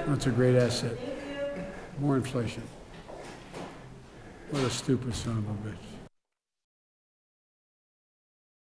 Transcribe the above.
That's a great asset. More inflation. What a stupid son of a bitch.